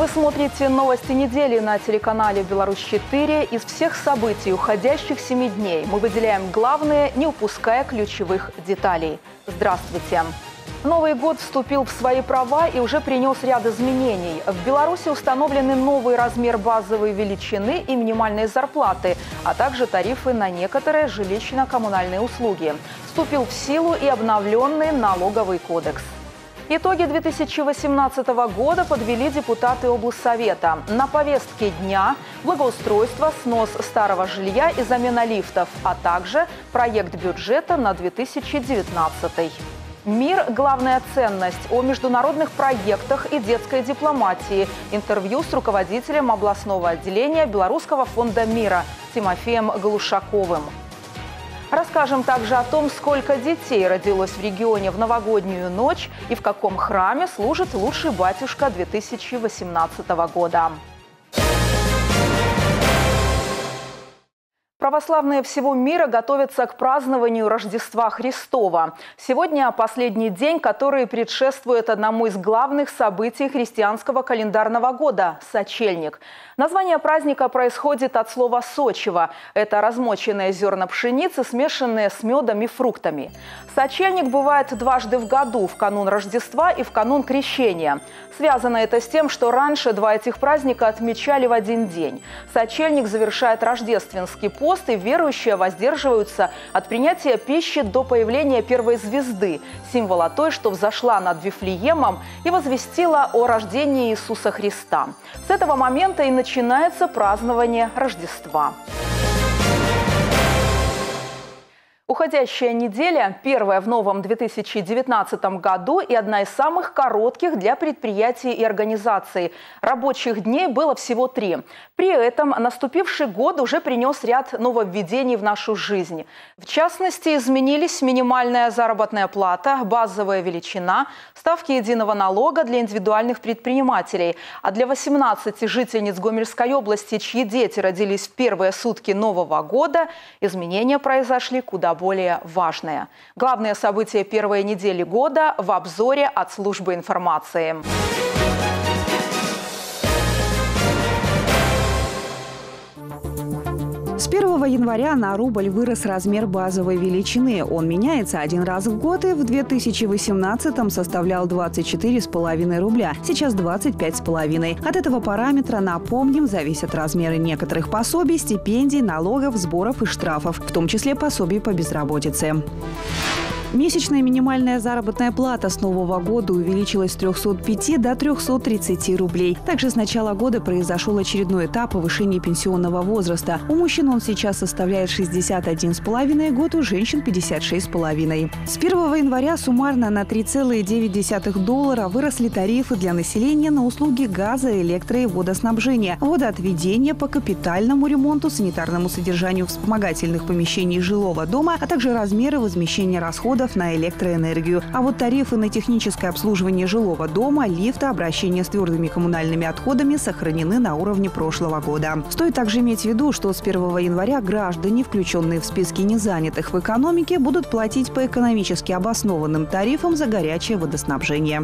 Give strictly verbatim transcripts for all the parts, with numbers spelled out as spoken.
Вы смотрите новости недели на телеканале Беларусь четыре. Из всех событий уходящих семи дней мы выделяем главные, не упуская ключевых деталей. Здравствуйте! Новый год вступил в свои права и уже принес ряд изменений. В Беларуси установлены новый размер базовой величины и минимальной зарплаты, а также тарифы на некоторые жилищно-коммунальные услуги. Вступил в силу и обновленный налоговый кодекс. Итоги две тысячи восемнадцатого года подвели депутаты облсовета. На повестке дня благоустройство, снос старого жилья и замена лифтов, а также проект бюджета на две тысячи девятнадцатый. Мир – главная ценность. О международных проектах и детской дипломатии. Интервью с руководителем областного отделения Белорусского фонда мира Тимофеем Глушаковым. Расскажем также о том, сколько детей родилось в регионе в новогоднюю ночь и в каком храме служит лучший батюшка две тысячи восемнадцатого года. Православные всего мира готовятся к празднованию Рождества Христова. Сегодня последний день, который предшествует одному из главных событий христианского календарного года – сочельник. Название праздника происходит от слова «сочево». Это размоченные зерна пшеницы, смешанные с медом и фруктами. Сочельник бывает дважды в году – в канун Рождества и в канун Крещения. Связано это с тем, что раньше два этих праздника отмечали в один день. Сочельник завершает рождественский пост, и верующие воздерживаются от принятия пищи до появления первой звезды, символа той, что взошла над Вифлеемом и возвестила о рождении Иисуса Христа. С этого момента и начинается празднование Рождества. Уходящая неделя – первая в новом две тысячи девятнадцатом году и одна из самых коротких для предприятий и организаций. Рабочих дней было всего три. При этом наступивший год уже принес ряд нововведений в нашу жизнь. В частности, изменились минимальная заработная плата, базовая величина, ставки единого налога для индивидуальных предпринимателей. А для восемнадцати жительниц Гомельской области, чьи дети родились в первые сутки Нового года, изменения произошли куда более важные. Главные события первой недели года в обзоре от службы информации. С первого января на рубль вырос размер базовой величины. Он меняется один раз в год и в две тысячи восемнадцатом составлял двадцать четыре с половиной рубля. Сейчас двадцать пять с половиной. От этого параметра, напомним, зависят размеры некоторых пособий, стипендий, налогов, сборов и штрафов, в том числе пособий по безработице. Месячная минимальная заработная плата с Нового года увеличилась с трёхсот пяти до трёхсот тридцати рублей. Также с начала года произошел очередной этап повышения пенсионного возраста. У мужчин он сейчас составляет шестьдесят один с половиной год, у женщин пятьдесят шесть с половиной. С первого января суммарно на три целых девять десятых доллара выросли тарифы для населения на услуги газа, электро- и водоснабжения, водоотведения по капитальному ремонту, санитарному содержанию вспомогательных помещений жилого дома, а также размеры возмещения расходов на электроэнергию. А вот тарифы на техническое обслуживание жилого дома, лифта, обращение с твердыми коммунальными отходами сохранены на уровне прошлого года. Стоит также иметь в виду, что с первого января граждане, включенные в списки незанятых в экономике, будут платить по экономически обоснованным тарифам за горячее водоснабжение.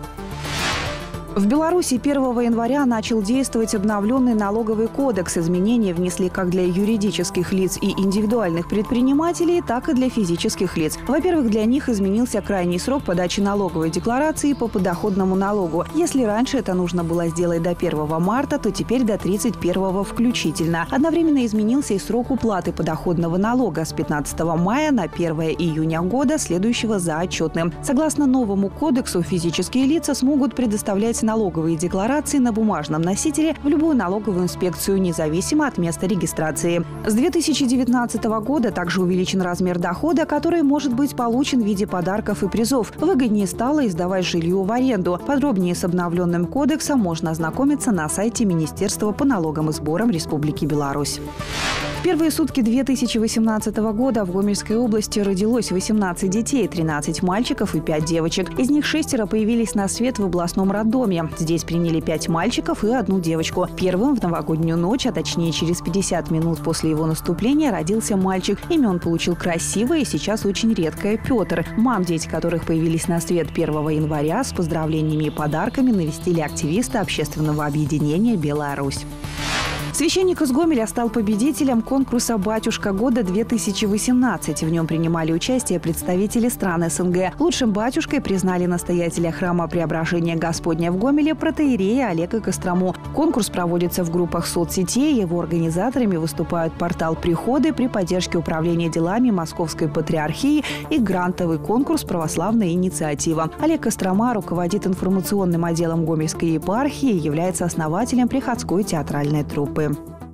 В Беларуси первого января начал действовать обновленный налоговый кодекс. Изменения внесли как для юридических лиц и индивидуальных предпринимателей, так и для физических лиц. Во-первых, для них изменился крайний срок подачи налоговой декларации по подоходному налогу. Если раньше это нужно было сделать до первого марта, то теперь до тридцать первого включительно. Одновременно изменился и срок уплаты подоходного налога с пятнадцатого мая на первое июня года, следующего за отчетным. Согласно новому кодексу, физические лица смогут предоставлять налоговые декларации на бумажном носителе в любую налоговую инспекцию, независимо от места регистрации. С две тысячи девятнадцатого года также увеличен размер дохода, который может быть получен в виде подарков и призов. Выгоднее стало издавать жилье в аренду. Подробнее с обновленным кодексом можно ознакомиться на сайте Министерства по налогам и сборам Республики Беларусь. В первые сутки две тысячи восемнадцатого года в Гомельской области родилось восемнадцать детей, тринадцать мальчиков и пять девочек. Из них шестеро появились на свет в областном роддоме. Здесь приняли пять мальчиков и одну девочку. Первым в новогоднюю ночь, а точнее через пятьдесят минут после его наступления, родился мальчик. Имя он получил красивое и сейчас очень редкое – Петр. Мам, дети которых появились на свет первого января, с поздравлениями и подарками навестили активисты общественного объединения «Беларусь». Священник из Гомеля стал победителем конкурса «Батюшка года-две тысячи восемнадцать». В нем принимали участие представители стран СНГ. Лучшим батюшкой признали настоятеля храма Преображения Господня в Гомеле протоиерея Олега Кострому. Конкурс проводится в группах соцсетей. Его организаторами выступают портал «Приходы» при поддержке Управления делами Московской Патриархии и грантовый конкурс «Православная инициатива». Олег Кострома руководит информационным отделом Гомельской епархии и является основателем приходской театральной труппы.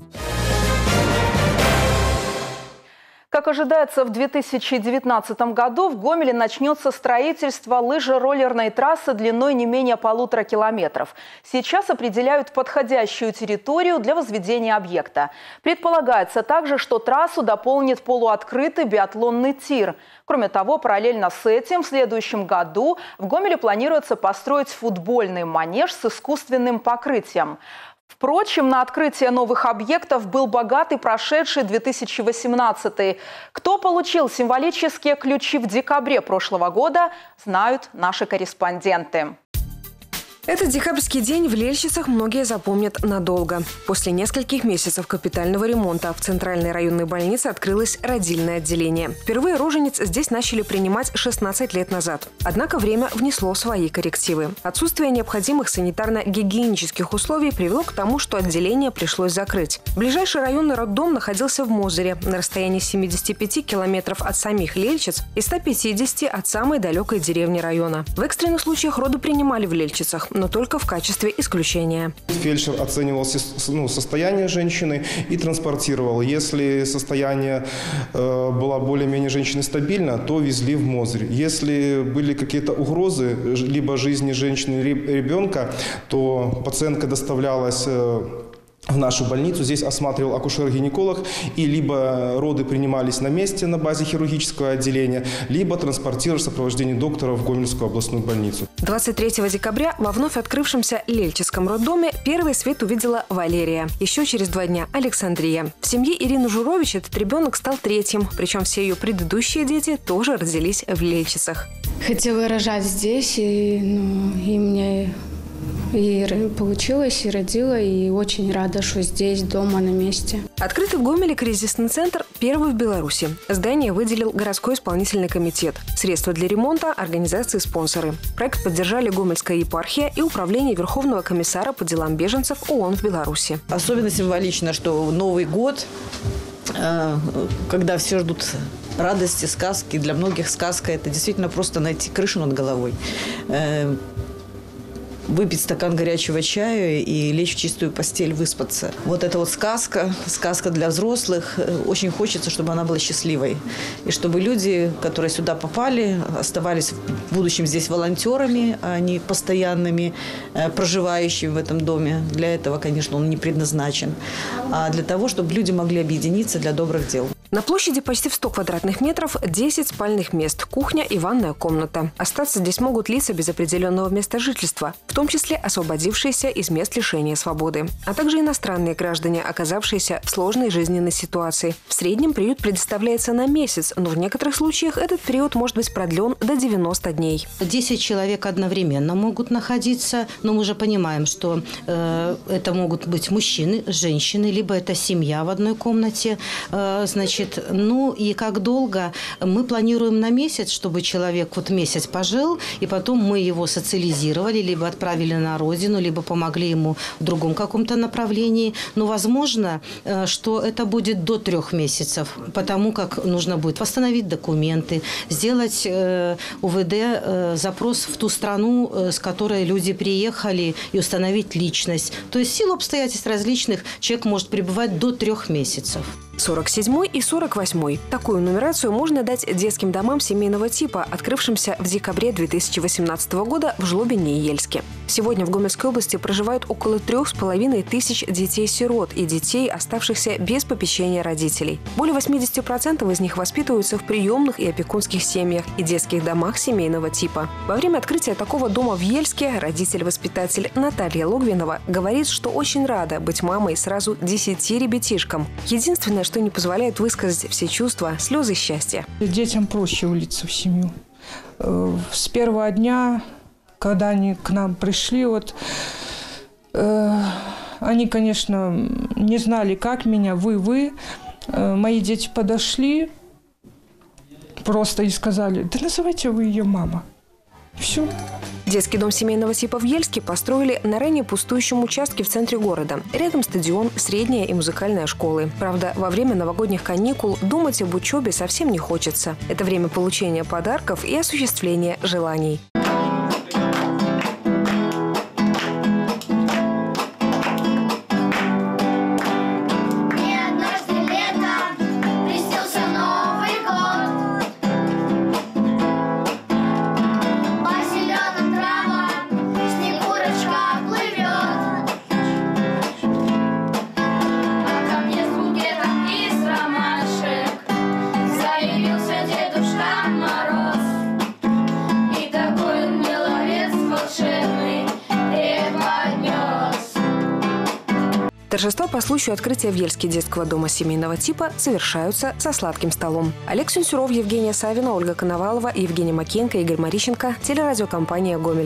Как ожидается, в две тысячи девятнадцатом году в Гомеле начнется строительство лыжероллерной трассы длиной не менее полутора километров. Сейчас определяют подходящую территорию для возведения объекта. Предполагается также, что трассу дополнит полуоткрытый биатлонный тир. Кроме того, параллельно с этим в следующем году в Гомеле планируется построить футбольный манеж с искусственным покрытием. Впрочем, на открытие новых объектов был богатый прошедший две тысячи восемнадцатый. Кто получил символические ключи в декабре прошлого года, знают наши корреспонденты. Этот декабрьский день в Лельщицах многие запомнят надолго. После нескольких месяцев капитального ремонта в Центральной районной больнице открылось родильное отделение. Впервые рожениц здесь начали принимать шестнадцать лет назад. Однако время внесло свои коррективы. Отсутствие необходимых санитарно-гигиенических условий привело к тому, что отделение пришлось закрыть. Ближайший районный роддом находился в Мозыре, на расстоянии семидесяти пяти километров от самих Лельщиц и ста пятидесяти от самой далекой деревни района. В экстренных случаях роды принимали в Лельщицах, но только в качестве исключения. Фельдшер оценивал ну, состояние женщины и транспортировал. Если состояние э, было более-менее женщины стабильно, то везли в Мозырь. Если были какие-то угрозы либо жизни женщины, либо ребенка, то пациентка доставлялась э, в нашу больницу. Здесь осматривал акушер-гинеколог, и либо роды принимались на месте на базе хирургического отделения, либо транспортировались в сопровождении доктора в Гомельскую областную больницу. двадцать третьего декабря во вновь открывшемся Лельчицком роддоме первый свет увидела Валерия. Еще через два дня – Александрия. В семье Ирины Журович этот ребенок стал третьим, причем все ее предыдущие дети тоже родились в Лельчицах. Хотела рожать здесь, и, ну, и мне и получилось, и родила, и очень рада, что здесь, дома, на месте. Открытый в Гомеле кризисный центр первый в Беларуси. Здание выделил городской исполнительный комитет. Средства для ремонта – организации-спонсоры. Проект поддержали Гомельская епархия и Управление Верховного комиссара по делам беженцев ООН в Беларуси. Особенно символично, что Новый год, когда все ждут радости, сказки. Для многих сказка – это действительно просто найти крышу над головой. Выпить стакан горячего чая и лечь в чистую постель, выспаться. Вот это вот сказка, сказка для взрослых. Очень хочется, чтобы она была счастливой. И чтобы люди, которые сюда попали, оставались в будущем здесь волонтерами, а не постоянными проживающими в этом доме. Для этого, конечно, он не предназначен. А для того, чтобы люди могли объединиться для добрых дел. На площади почти в сто квадратных метров десять спальных мест, кухня и ванная комната. Остаться здесь могут лица без определенного места жительства, в том числе освободившиеся из мест лишения свободы, а также иностранные граждане, оказавшиеся в сложной жизненной ситуации. В среднем приют предоставляется на месяц, но в некоторых случаях этот период может быть продлен до девяноста дней. десять человек одновременно могут находиться, но мы же понимаем, что э, это могут быть мужчины, женщины, либо это семья в одной комнате, э, значит, ну и как долго мы планируем на месяц, чтобы человек вот месяц пожил, и потом мы его социализировали, либо отправили на родину, либо помогли ему в другом каком-то направлении. Но возможно, что это будет до трех месяцев, потому как нужно будет восстановить документы, сделать УВД запрос в ту страну, с которой люди приехали, и установить личность. То есть в силу обстоятельств различных человек может пребывать до трех месяцев. сорок седьмой и сорок восьмой. Такую нумерацию можно дать детским домам семейного типа, открывшимся в декабре две тысячи восемнадцатого года в Жлобине и Ельске. Сегодня в Гомельской области проживают около трех с половиной тысяч детей-сирот и детей, оставшихся без попечения родителей. Более восьмидесяти процентов из них воспитываются в приемных и опекунских семьях и детских домах семейного типа. Во время открытия такого дома в Ельске родитель-воспитатель Наталья Логвинова говорит, что очень рада быть мамой сразу десяти ребятишкам. Единственное, что не позволяет высказать все чувства, слезы счастья. Детям проще влиться в семью. С первого дня, когда они к нам пришли, вот, э, они, конечно, не знали, как меня, вы, вы. Э, мои дети подошли просто и сказали: да называйте вы ее мама. Все. Детский дом семейного типа в Ельске построили на ранее пустующем участке в центре города. Рядом стадион, средняя и музыкальная школы. Правда, во время новогодних каникул думать об учебе совсем не хочется. Это время получения подарков и осуществления желаний. Торжества по случаю открытия в Ельске детского дома семейного типа завершаются со сладким столом. Олег Сюнсюров, Евгения Савина, Ольга Коновалова, Евгений Макеенко, Игорь Марищенко. Телерадиокомпания «Гомель».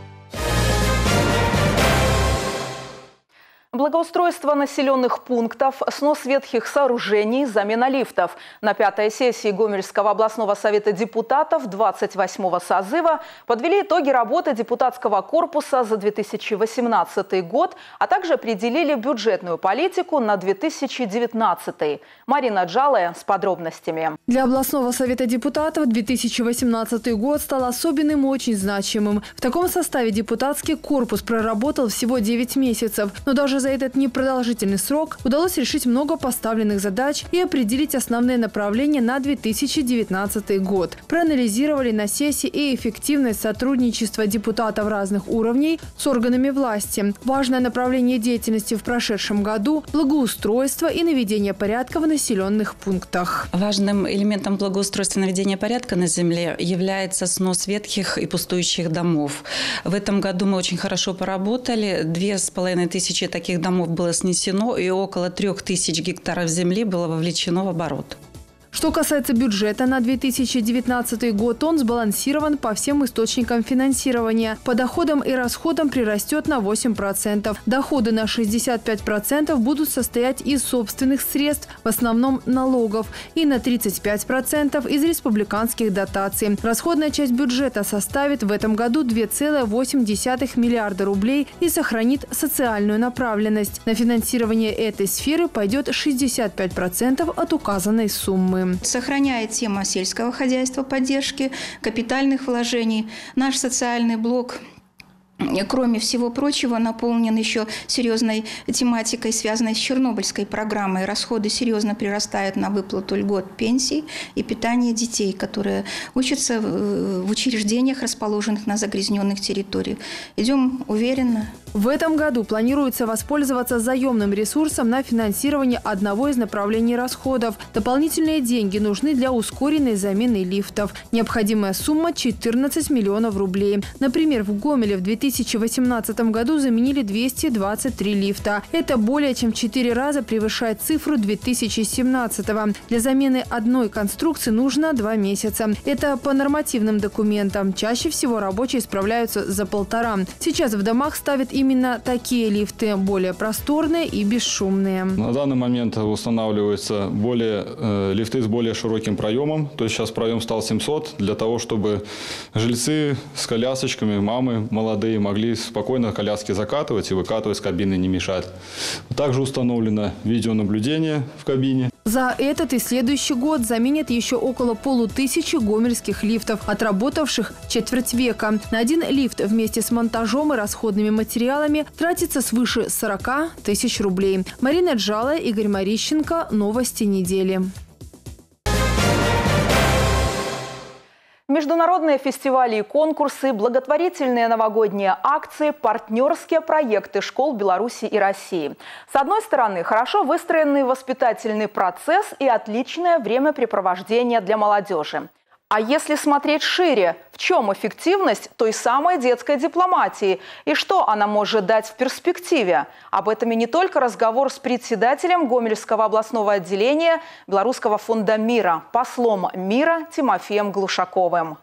Благоустройство населенных пунктов, снос ветхих сооружений, замена лифтов. На пятой сессии Гомельского областного совета депутатов двадцать восьмого созыва подвели итоги работы депутатского корпуса за две тысячи восемнадцатый год, а также определили бюджетную политику на две тысячи девятнадцатый. Марина Джалая с подробностями. Для областного совета депутатов две тысячи восемнадцатый год стал особенным и очень значимым. В таком составе депутатский корпус проработал всего девять месяцев, но даже за этот непродолжительный срок удалось решить много поставленных задач и определить основные направления на две тысячи девятнадцатый год. Проанализировали на сессии и эффективность сотрудничества депутатов разных уровней с органами власти. Важное направление деятельности в прошедшем году – благоустройство и наведение порядка в населенных пунктах. Важным элементом благоустройства и наведения порядка на земле является снос ветхих и пустующих домов. В этом году мы очень хорошо поработали. Две с половиной тысячи таких домов было снесено, и около трех тысяч гектаров земли было вовлечено в оборот. Что касается бюджета на две тысячи девятнадцатый год, он сбалансирован по всем источникам финансирования. По доходам и расходам прирастет на восемь процентов. Доходы на шестьдесят пять процентов будут состоять из собственных средств, в основном налогов, и на тридцать пять процентов из республиканских дотаций. Расходная часть бюджета составит в этом году две целых восемь десятых миллиарда рублей и сохранит социальную направленность. На финансирование этой сферы пойдет шестьдесят пять процентов от указанной суммы. Сохраняет тема сельского хозяйства, поддержки, капитальных вложений. Наш социальный блок, кроме всего прочего, наполнен еще серьезной тематикой, связанной с Чернобыльской программой. Расходы серьезно прирастают на выплату льгот пенсий и питание детей, которые учатся в учреждениях, расположенных на загрязненных территориях. Идем уверенно. В этом году планируется воспользоваться заемным ресурсом на финансирование одного из направлений расходов. Дополнительные деньги нужны для ускоренной замены лифтов. Необходимая сумма – четырнадцать миллионов рублей. Например, в Гомеле в две тысячи восемнадцатом году заменили двести двадцать три лифта. Это более чем в четыре раза превышает цифру две тысячи семнадцатого. Для замены одной конструкции нужно два месяца. Это по нормативным документам. Чаще всего рабочие справляются за полтора. Сейчас в домах ставят именно такие лифты, более просторные и бесшумные. На данный момент устанавливаются более, э, лифты с более широким проемом. То есть сейчас проем стал семьсот, для того, чтобы жильцы с колясочками, мамы молодые могли спокойно коляски закатывать и выкатывать с кабины, не мешать. Также установлено видеонаблюдение в кабине. За этот и следующий год заменят еще около полутысячи гомельских лифтов, отработавших четверть века. На один лифт вместе с монтажом и расходными материалами тратится свыше сорока тысяч рублей. Марина Джала, Игорь Марищенко. Новости недели. Международные фестивали и конкурсы, благотворительные новогодние акции, партнерские проекты школ Беларуси и России. С одной стороны, хорошо выстроенный воспитательный процесс и отличное времяпрепровождение для молодежи. А если смотреть шире, в чем эффективность той самой детской дипломатии и что она может дать в перспективе? Об этом и не только разговор с председателем Гомельского областного отделения Белорусского фонда мира, послом мира Тимофеем Глушаковым.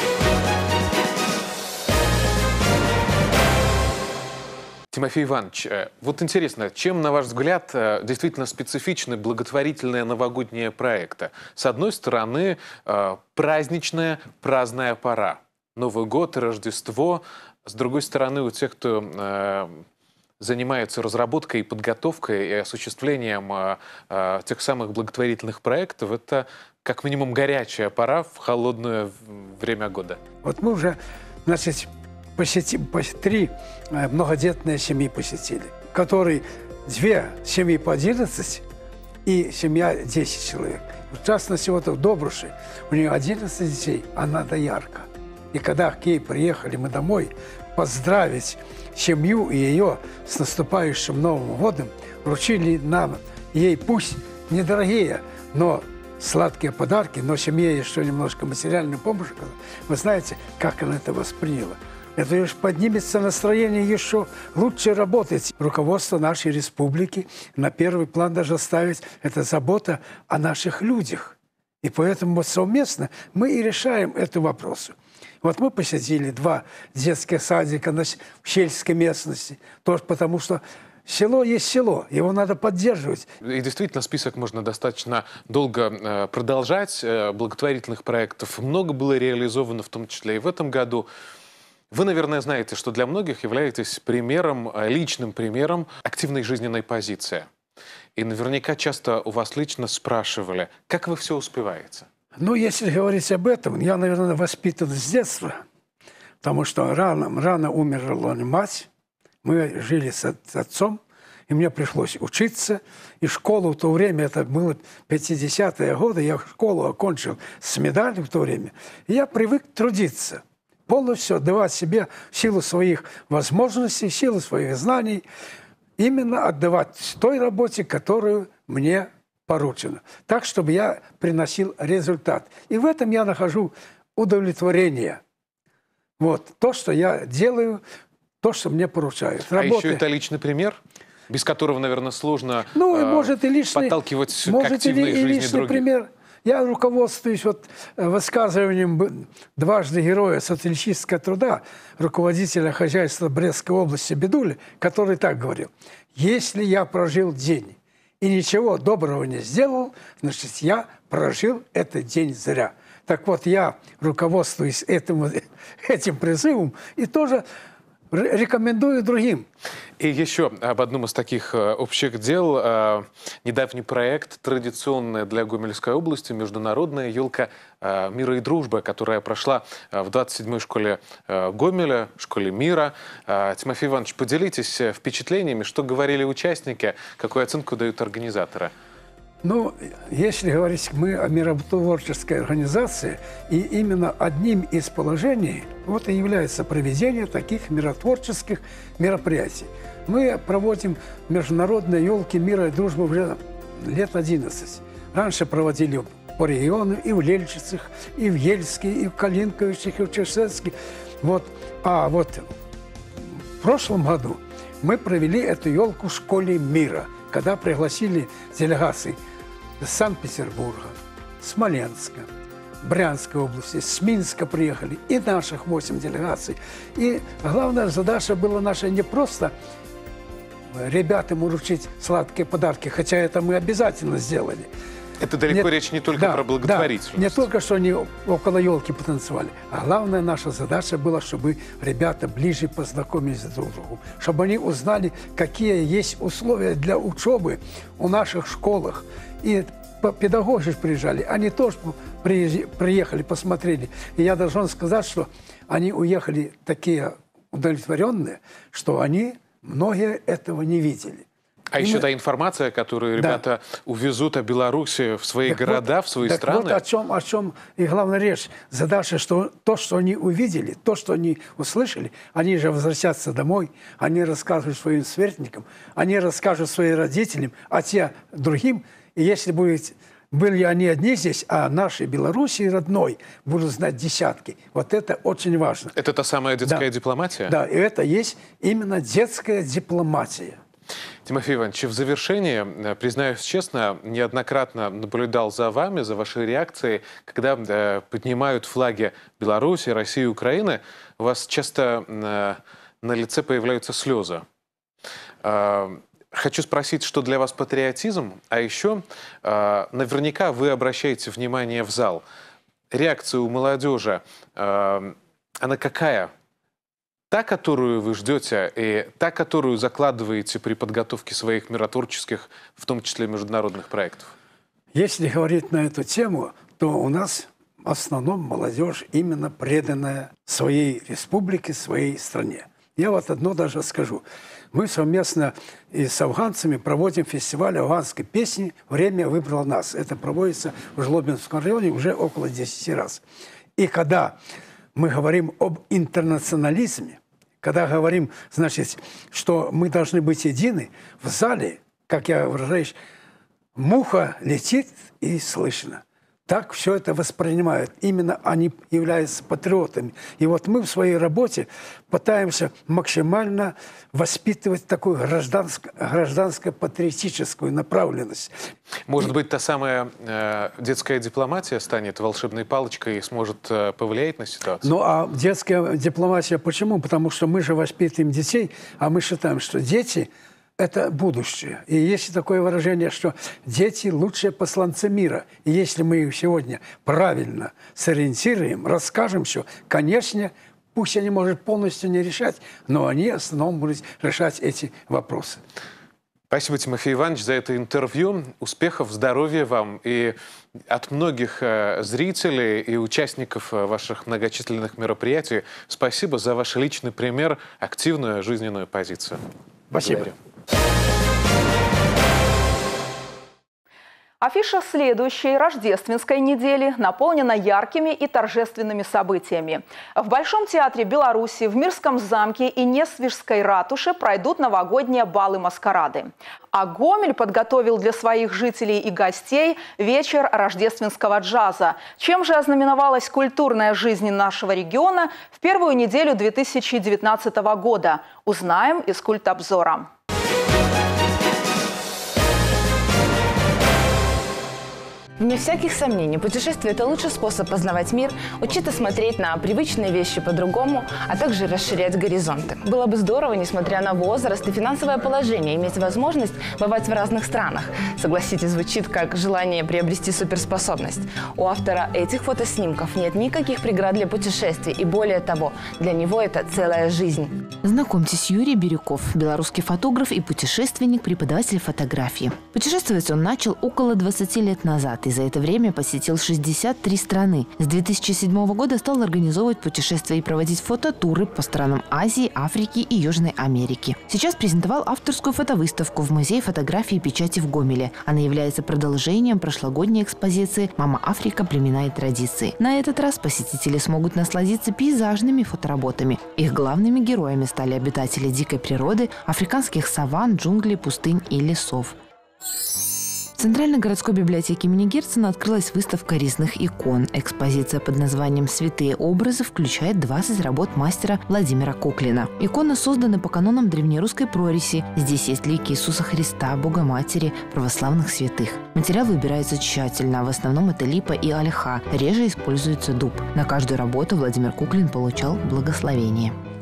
Тимофей Иванович, вот интересно, чем, на ваш взгляд, действительно специфичны благотворительные новогодние проекты? С одной стороны, праздничная, праздная пора. Новый год, Рождество. С другой стороны, у тех, кто занимается разработкой, подготовкой и осуществлением тех самых благотворительных проектов, это как минимум горячая пора в холодное время года. Вот мы уже, значит, Посети, три многодетные семьи посетили, которые две семьи по одиннадцать и семья десять человек. В частности, вот в Добруши, у нее одиннадцать детей, она доярка. И когда к ней приехали мы домой поздравить семью и ее с наступающим Новым годом, вручили нам ей пусть недорогие, но сладкие подарки, но семье еще немножко материальной помощи. Вы знаете, как она это восприняла? Это лишь поднимется настроение еще лучше работать. Руководство нашей республики на первый план даже ставить – это забота о наших людях. И поэтому вот совместно мы и решаем эту вопрос. Вот мы посетили два детских садика в сельской местности, тоже потому что село есть село, его надо поддерживать. И действительно, список можно достаточно долго продолжать, благотворительных проектов. Много было реализовано, в том числе и в этом году. Вы, наверное, знаете, что для многих являетесь примером, личным примером активной жизненной позиции. И наверняка часто у вас лично спрашивали, как вы все успеваете? Ну, если говорить об этом, я, наверное, воспитан с детства, потому что рано, рано умерла мать, мы жили с отцом, и мне пришлось учиться. И школу в то время, это было пятидесятые годы, я школу окончил с медалью в то время, и я привык трудиться. Полностью отдавать себе в силу своих возможностей, в силу своих знаний, именно отдавать той работе, которую мне поручено. Так, чтобы я приносил результат. И в этом я нахожу удовлетворение. Вот то, что я делаю, то, что мне поручают. Работы. А еще это личный пример, без которого, наверное, сложно ну, и, э, может, и личный, подталкивать может, к активной и, жизни и личный других. Пример. Я руководствуюсь вот высказыванием дважды героя социалистического труда, руководителя хозяйства Брестской области Бедули, который так говорил: «Если я прожил день и ничего доброго не сделал, значит, я прожил этот день зря». Так вот, я руководствуюсь этим, этим призывом и тоже рекомендую другим. И еще об одном из таких общих дел. Недавний проект, традиционная для Гомельской области, международная елка мира и дружбы, которая прошла в двадцать седьмой школе Гомеля, школе мира. Тимофей Иванович, поделитесь впечатлениями, что говорили участники, какую оценку дают организаторы. Ну, если говорить мы о миротворческой организации, и именно одним из положений вот и является проведение таких миротворческих мероприятий. Мы проводим международные елки мира и дружбы уже лет одиннадцать. Раньше проводили по региону и в Лельчицах, и в Ельске, и в Калинковичах, и в Чершевске. Вот. А вот в прошлом году мы провели эту елку в школе мира, когда пригласили делегации из Санкт-Петербурга, Смоленска, Брянской области, с Минска приехали, и наших восемь делегаций. И главная задача была наша не просто ребятам вручить сладкие подарки, хотя это мы обязательно сделали. Это далеко не, речь не только да, про благотворительность. Да, не только, что они около елки потанцевали, а главная наша задача была, чтобы ребята ближе познакомились друг с другом, чтобы они узнали, какие есть условия для учебы у наших школах. И педагоги приезжали, они тоже приехали, посмотрели. И я должен сказать, что они уехали такие удовлетворенные, что они, многие этого не видели. А еще та информация, которую ребята да. увезут о Беларуси в свои так города, вот, в свои так страны. Вот о чем, о чем и главная речь. Задача, что то, что они увидели, то, что они услышали, они же возвратятся домой, они расскажут своим сверстникам, они расскажут своим родителям, а те другим. И если будет, были они одни здесь, а нашей Беларуси родной будут знать десятки. Вот это очень важно. Это та самая детская да. дипломатия? Да, и это есть именно детская дипломатия. Тимофей Иванович, в завершение, признаюсь честно, неоднократно наблюдал за вами, за вашей реакцией, когда э, поднимают флаги Беларуси, России и Украины, у вас часто э, на лице появляются слезы. Э, хочу спросить, что для вас патриотизм, а еще э, наверняка вы обращаете внимание в зал. Реакция у молодежи, э, она какая? Та, которую вы ждете, и та, которую закладываете при подготовке своих миротворческих, в том числе международных проектов? Если говорить на эту тему, то у нас в основном молодежь именно преданная своей республике, своей стране. Я вот одно даже скажу. Мы совместно и с афганцами проводим фестиваль афганской песни «Время выбрало нас». Это проводится в Жлобинском районе уже около десяти раз. И когда мы говорим об интернационализме, когда говорим, значит, что мы должны быть едины, в зале, как я выражаюсь, муха летит и слышно. Так все это воспринимают. Именно они являются патриотами. И вот мы в своей работе пытаемся максимально воспитывать такую гражданско- гражданско-патриотическую направленность. Может быть, та самая э, детская дипломатия станет волшебной палочкой и сможет э, повлиять на ситуацию? Ну, а детская дипломатия почему? Потому что мы же воспитываем детей, а мы считаем, что дети – это будущее. И есть такое выражение, что дети – лучшие посланцы мира. И если мы их сегодня правильно сориентируем, расскажем все, конечно, пусть они, может, полностью не решать, но они в основном будут решать эти вопросы. Спасибо, Тимофей Иванович, за это интервью. Успехов, здоровья вам. И от многих э, зрителей и участников э, ваших многочисленных мероприятий спасибо за ваш личный пример, активную жизненную позицию. Спасибо. Благодарю. Афиша следующей рождественской недели наполнена яркими и торжественными событиями. В Большом театре Беларуси, в Мирском замке и Несвижской ратуше пройдут новогодние балы-маскарады. А Гомель подготовил для своих жителей и гостей вечер рождественского джаза. Чем же ознаменовалась культурная жизнь нашего региона в первую неделю две тысячи девятнадцатого года? Узнаем из культобзора. Вне всяких сомнений, путешествие – это лучший способ познавать мир, учиться смотреть на привычные вещи по-другому, а также расширять горизонты. Было бы здорово, несмотря на возраст и финансовое положение, иметь возможность бывать в разных странах. Согласитесь, звучит как желание приобрести суперспособность. У автора этих фотоснимков нет никаких преград для путешествий, и более того, для него это целая жизнь. Знакомьтесь, Юрий Бирюков, белорусский фотограф и путешественник, преподаватель фотографии. Путешествовать он начал около двадцати лет назад. И за это время посетил шестьдесят три страны. С две тысячи седьмого года стал организовывать путешествия и проводить фототуры по странам Азии, Африки и Южной Америки. Сейчас презентовал авторскую фотовыставку в Музее фотографии и печати в Гомеле. Она является продолжением прошлогодней экспозиции «Мама Африка. Племена и традиции». На этот раз посетители смогут насладиться пейзажными фотоработами. Их главными героями стали обитатели дикой природы, африканских саванн, джунглей, пустынь и лесов. В Центральной городской библиотеке имени Герцена открылась выставка резных икон. Экспозиция под названием «Святые образы» включает двадцать работ мастера Владимира Коклина. Иконы созданы по канонам древнерусской прориси. Здесь есть лики Иисуса Христа, Богоматери, православных святых. Материал выбирается тщательно. В основном это липа и ольха. Реже используется дуб. На каждую работу Владимир Коклин получал благословение.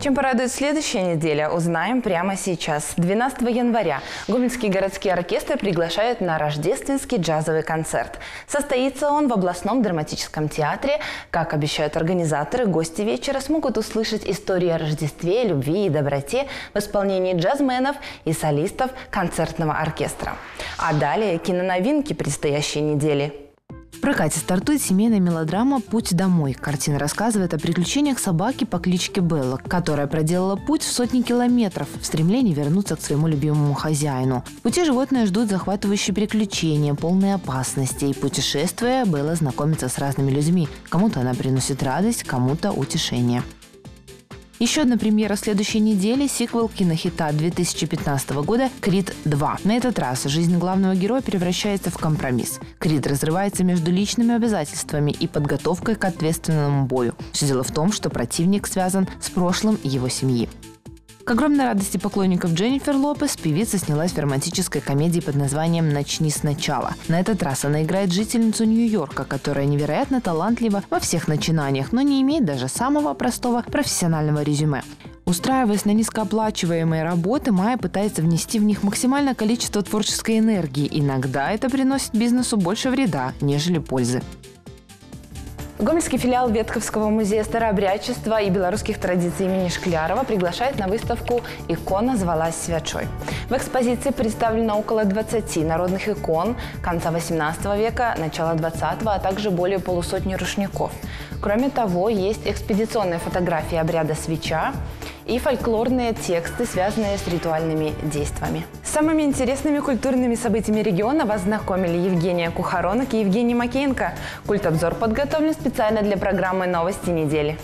Чем порадует следующая неделя, узнаем прямо сейчас. двенадцатого января Гомельский городский оркестр приглашает на рождественский джазовый концерт. Состоится он в областном драматическом театре. Как обещают организаторы, гости вечера смогут услышать истории о Рождестве, любви и доброте в исполнении джазменов и солистов концертного оркестра. А далее киноновинки предстоящей недели. В прокате стартует семейная мелодрама «Путь домой». Картина рассказывает о приключениях собаки по кличке Белла, которая проделала путь в сотни километров в стремлении вернуться к своему любимому хозяину. В пути животные ждут захватывающие приключения, полные опасностей. Путешествуя, Белла знакомится с разными людьми. Кому-то она приносит радость, кому-то утешение. Еще одна премьера следующей недели – сиквел кинохита две тысячи пятнадцатого года «Крид два». На этот раз жизнь главного героя превращается в компромисс. Крид разрывается между личными обязательствами и подготовкой к ответственному бою. Все дело в том, что противник связан с прошлым его семьи. К огромной радости поклонников Дженнифер Лопес певица снялась в романтической комедии под названием «Начни сначала». На этот раз она играет жительницу Нью-Йорка, которая невероятно талантлива во всех начинаниях, но не имеет даже самого простого профессионального резюме. Устраиваясь на низкооплачиваемые работы, Майя пытается внести в них максимальное количество творческой энергии. Иногда это приносит бизнесу больше вреда, нежели пользы. Гомельский филиал Ветховского музея старообрядчества и белорусских традиций имени Шклярова приглашает на выставку «Икона звалась свячой». В экспозиции представлено около двадцати народных икон конца восемнадцатого века, начала двадцатого, а также более полусотни рушников. Кроме того, есть экспедиционные фотографии обряда свеча и фольклорные тексты, связанные с ритуальными действиями. С самыми интересными культурными событиями региона вас знакомили Евгения Кухаронок и Евгений Макеенко. Культобзор подготовлен специально для программы «Новости недели».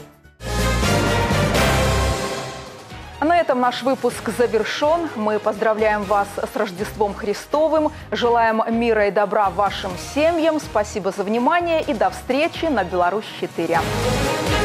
На этом наш выпуск завершен. Мы поздравляем вас с Рождеством Христовым. Желаем мира и добра вашим семьям. Спасибо за внимание и до встречи на Беларусь четыре.